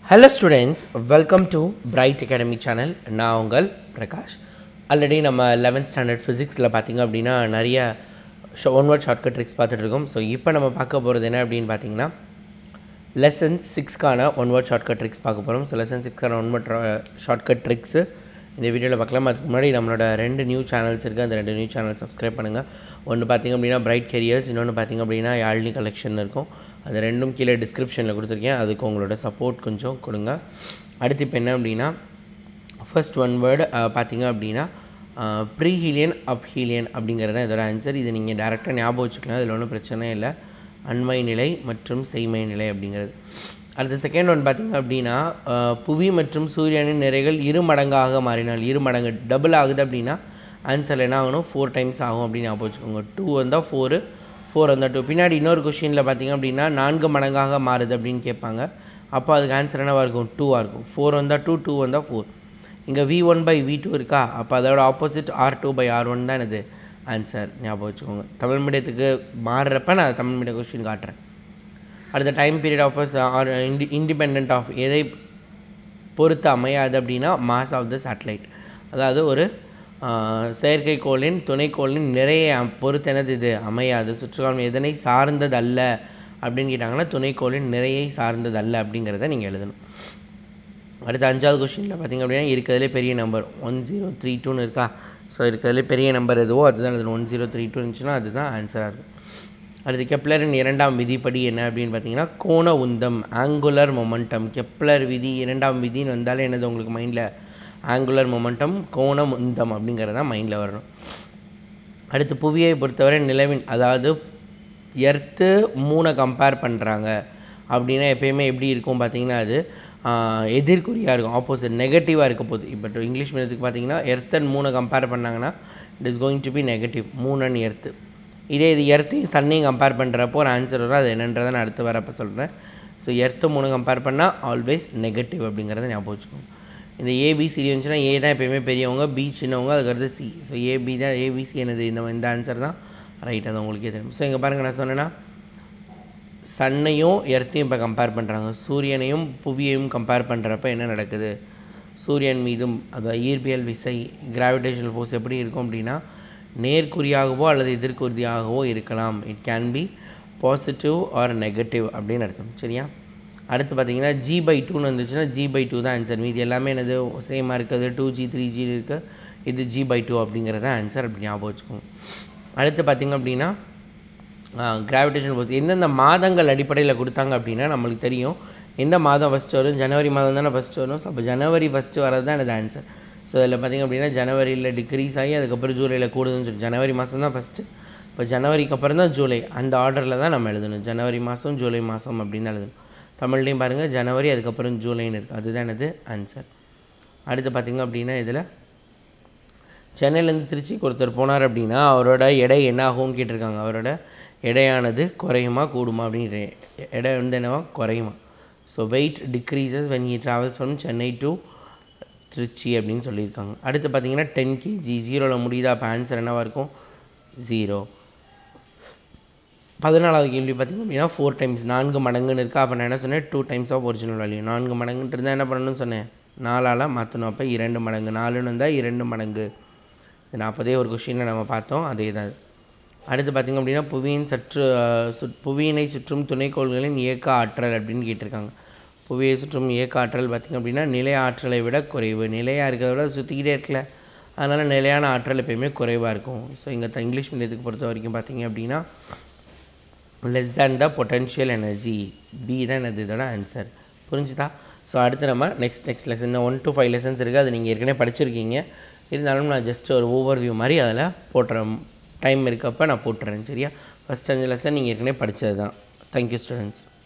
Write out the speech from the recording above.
Hello students, welcome to Bright Academy channel. நான் உங்கள் Prakash. Already நம்ம 11th standard physicsல பாத்தீங்க அப்படினா நிறைய one word shortcut tricks பார்த்துட்டு இருக்கோம். ஸோ இப்போ நம்ம பார்க்க போகிறது என்ன அப்படின்னு பார்த்தீங்கன்னா lesson 6க்கான one word shortcut tricks பார்க்க போகிறோம். ஸோ lesson 6க்கான one word shortcut tricks இந்த வீடியோவில் பார்க்கலாம். அதுக்கு முன்னாடி நம்மளோட ரெண்டு நியூ சேனல்ஸ் இருக்குது. அந்த ரெண்டு நியூ சேனல் சப்ஸ்கிரைப் பண்ணுங்கள். ஒன்று பார்த்திங்க அப்படின்னா பிரைட் கெரியர்ஸ், இன்னொன்று பார்த்திங்க அப்படின்னா யாழ்னி கலெக்ஷன் இருக்கும். அது ரெண்டும் கீழே டிஸ்கிரிப்ஷனில் கொடுத்துருக்கேன். அதுக்கு உங்களோட சப்போர்ட் கொஞ்சம் கொடுங்க. அடுத்து இப்போ என்ன அப்படின்னா ஃபர்ஸ்ட் ஒன் வேர்டு பார்த்திங்க அப்படின்னா ப்ரீஹீலியன் அப்ஹீலியன் அப்படிங்கிறது தான் இதோட ஆன்சர். இது நீங்கள் டேரெக்டாக ஞாபகம் வச்சுக்கலாம், அதில் ஒன்றும் பிரச்சனை இல்லை. அண்மை நிலை மற்றும் செய்மை நிலை அப்படிங்கிறது. அடுத்த செகண்ட் ஒன் பார்த்திங்க அப்படின்னா புவி மற்றும் சூரியனின் நிறைகள் இரு மடங்காக மாறினால், இரு மடங்கு டபுள் ஆகுது அப்படின்னா ஆன்சர் என்ன ஆகணும், 4 டைம்ஸ் ஆகும் அப்படின்னு ஞாபகம் வச்சுக்கோங்க. 2 வந்தால் 4, 4 வந்தால் 2. பின்னாடி இன்னொரு கொஷினில் பார்த்திங்க அப்படின்னா 4 மடங்காக மாறுது அப்படின்னு கேட்பாங்க. அப்போ அதுக்கு ஆன்சர் என்னவாக இருக்கும், 2ஆக இருக்கும். 4 வந்தால் 2, 2 வந்தால் 4. இங்கே V1/V2 இருக்கா, அப்போ அதோட ஆப்போசிட் R2/R1 தான் இது ஆன்சர், ஞாபகம் வச்சுக்கோங்க. தமிழ் மீடியத்துக்கு மாறுறப்ப நான் தமிழ் மீடியம் கொஸ்டின் காட்டுறேன். அடுத்த time period of or independent of எதை பொறுத்து அமையாது அப்படின்னா மாஸ் ஆஃப் த சேட்டலைட், அதாவது ஒரு செயற்கைக்கோளின் துணைக்கோளின் நிறைய பொறுத்து என்னது இது அமையாது. சுற்றுலாவில் எதனை சார்ந்தது அல்ல அப்படின்னு கேட்டாங்கன்னா துணைக்கோளின் நிறையை சார்ந்தது அல்ல அப்படிங்கிறத நீங்கள் எழுதணும். அடுத்த 5வது கொஸ்டினில் பார்த்திங்க அப்படின்னா இருக்கிறதுலே பெரிய நம்பர் 1032ன்னு இருக்கா. ஸோ இருக்கிறதுலே பெரிய நம்பர் எதுவோ அதுதான் அது 1032 இருந்துச்சுன்னா அதுதான் ஆன்சராக இருக்கும். அடுத்து கெப்லரின் 2ஆம் விதிப்படி என்ன அப்படின்னு பார்த்தீங்கன்னா கோண உந்தம், ஆங்குலர் மொமெண்டம். கெப்லர் விதி 2ஆம் விதின்னு வந்தாலே என்னது உங்களுக்கு மைண்டில் ஆங்குலர் மொமெண்டம், கோண உந்தம் அப்படிங்கிறது தான் மைண்டில் வரணும். அடுத்து புவியை பொறுத்தவரை நிலவின், அதாவது எர்த்து 3 கம்பேர் பண்ணுறாங்க அப்படின்னா எப்போயுமே எப்படி இருக்கும் பார்த்தீங்கன்னா அது எதிர்குறியாக இருக்கும், ஆப்போசிட் நெகட்டிவாக இருக்க போகுது. இப்போ இங்கிலீஷ் மீடியத்துக்கு பார்த்தீங்கன்னா எர்த்தன் 3 கம்பேர் பண்ணாங்கன்னா it is going to be negative, 3 and earth. இதே இது எர்த்தையும் சன்னையும் கம்பேர் பண்ணுறப்போ ஒரு ஆன்சர் வரும், அது என்னன்றதை நான் அடுத்து வரப்போ சொல்கிறேன். ஸோ எர்த்து 3 கம்பேர் பண்ணால் ஆல்வேஸ் நெகட்டிவ் அப்படிங்கிறத ஞாபகம் வச்சுக்கோங்க. இந்த ஏபிசிடி வந்துச்சுன்னா ஏ தான் எப்போயுமே பெரியவங்க, பி சின்னவங்க, அதுக்கடுத்து சி. ஸோ ஏபி தான் ஏபிசி என்னது, இந்த ஆன்சர் தான் ரைட், அது உங்களுக்கே தெரியும். ஸோ இங்கே பாருங்கள், நான் சொன்னேன்னா சன்னையும் எர்த்தையும் இப்போ கம்பேர் பண்ணுறாங்க, சூரியனையும் புவியையும் கம்பேர் பண்ணுறப்ப என்ன நடக்குது, சூரியன் மீதும் அதாவது ஈர்ப்பியல் விசை கிராவிடேஷனல் ஃபோர்ஸ் எப்படி இருக்கும் அப்படின்னா நேர்குறியாகவோ அல்லது எதிர்குறியாகவோ இருக்கலாம். It can be positive or negative அப்படின்னு அர்த்தம், சரியா. அடுத்து பார்த்திங்கன்னா G/2ன்னு வந்துச்சுன்னா G/2 தான் ஆன்சர். மீது எல்லாமே என்னது சேமாக இருக்குது, 2G 3G இருக்குது, இது G/2 அப்படிங்கிறது தான் ஆன்சர், அப்படி ஞாபகம் வச்சுக்கோங்க. அடுத்து பார்த்திங்க அப்படின்னா கிராவிடேஷன் ஃபோர்ஸ் எந்தெந்த மாதங்கள் அடிப்படையில் கொடுத்தாங்க அப்படின்னா நம்மளுக்கு தெரியும் எந்த மாதம் ஃபஸ்ட்டு வரும், ஜனவரி மாதம் தானே ஃபஸ்ட்டு வரும். ஸோ அப்போ ஜனவரி ஃபஸ்ட்டு வரது தான் எனது ஆன்சர். ஸோ இதில் பார்த்திங்க அப்படின்னா ஜனவரியில் டிக்ரீஸ் ஆகி அதுக்கப்புறம் ஜூலையில் கூடுதுன்னு சொல்லி ஜனவரி மாதம் தான் ஃபஸ்ட்டு, இப்போ ஜனவரிக்கு அப்புறம் தான் ஜூலை, அந்த ஆர்டரில் தான் நம்ம எழுதணும். ஜனவரி மாதம் ஜூலை மாதம் அப்படின்னு எழுதணும். தமிழ்லையும் பாருங்கள் ஜனவரி அதுக்கப்புறம் ஜூலைன்னு இருக்குது, அதுதான் எனது ஆன்சர். அடுத்து பார்த்திங்க அப்படின்னா இதில் சென்னையிலேருந்து திருச்சிக்கு ஒருத்தர் போனார் அப்படின்னா அவரோட எடை என்ன ஆகும்னு கேட்டிருக்காங்க. அவரோட எடையானது குறையுமா கூடுமா அப்படின்னு, எடை வந்து என்னவா குறையுமா. So weight decreases when he travels from Chennai to Trichy அப்படின்னு சொல்லியிருக்காங்க. அடுத்து பார்த்திங்கன்னா 10 kg 0ல் முடியுதா, அப்போ ஆன்சர் என்னவாக இருக்கும் 0. 14வது கேள்வி பார்த்திங்க அப்படின்னா 4 டைம்ஸ் 4 மடங்குன்னு இருக்கா. அப்போ நான் என்ன சொன்னேன், 2 டைம்ஸ் ஆஃப் ஒரிஜினல் வேல்யூ. 4 மடங்குன்ட்டு இருந்தால் என்ன பண்ணணும்னு சொன்னேன், 4ஆல் மாற்றணும். அப்போ 2 மடங்கு, 4ன்னு வந்தால் 2 மடங்கு. இது 40 ஒரு கொஷினில் நம்ம பார்த்தோம், அதே தான். அடுத்து பார்த்திங்க அப்படின்னா புவியினை சுற்றும் துணைக்கோள்களின் இயக்க ஆற்றல் அப்படின்னு கேட்டிருக்காங்க. புவியை சுற்றும் இயக்க ஆற்றல் பார்த்திங்க அப்படின்னா நிலை ஆற்றலை விட குறைவு, நிலையாக இருக்கிறத விட சுற்றிக்கிட்டே இருக்கல, அதனால் நிலையான ஆற்றல் எப்போயுமே குறைவாக இருக்கும். ஸோ இங்கே இங்கிலீஷ் மீடியத்துக்கு பொறுத்த வரைக்கும் பார்த்திங்க அப்படின்னா less than the potential energy, B தான் என்னது இதோட ஆன்சர், புரிஞ்சுதா. ஸோ அடுத்து நம்ம நெக்ஸ்ட் லெசன், இந்த 1 to 5 லெசன்ஸ் இருக்குது, அது நீங்கள் ஏற்கனவே படிச்சிருக்கீங்க. இருந்தாலும் நான் ஜஸ்ட் ஒரு ஓவர்வியூ மாதிரி அதில் போட்டுறேன், டைம் இருக்கப்போ நான் போட்டுறேன், சரியா. ஃபஸ்ட் 5 லெசன் நீங்கள் ஏற்கனவே படித்தது தான். Thank you students.